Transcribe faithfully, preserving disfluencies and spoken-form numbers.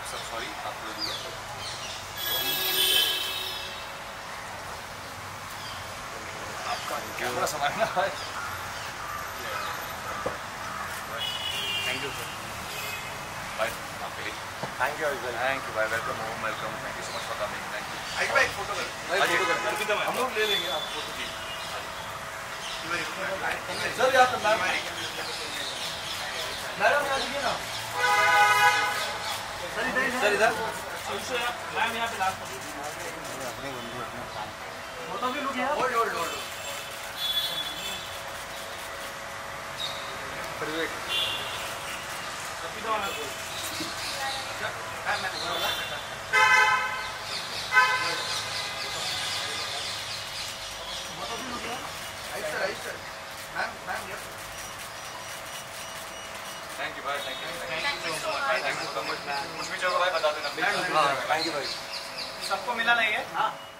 सब सॉरी आपको दिया आपका कैमरा संभालना है। Thank you sir. बाय आपके लिए। Thank you thank you bye welcome home welcome thank you so much for coming thank you. आई भाई फोटो कर हम लोग ले लेंगे आप फोटो जी सर यहाँ पे मैम मैडम यहाँ देखिए ना सर इधर सर इधर मैम यहाँ पे लास्ट अपने बंधु अपना काम फोटो भी लोग यहाँ होल्ड होल्ड होल्ड परवेट कपिता वाला बोल मैम मैम बोला फोटो भी लोग यहाँ आई सर आई sir ma'am ma'am yes thank you भाई thank you thank you so much thank you so much कुछ भी जगह भाई बता देना प्लीज। हाँ थैंक यू भाई। सबको मिला नहीं है? हाँ